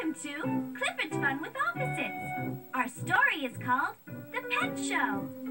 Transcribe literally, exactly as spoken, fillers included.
Welcome to Clifford's Fun with Opposites. Our story is called The Pet Show.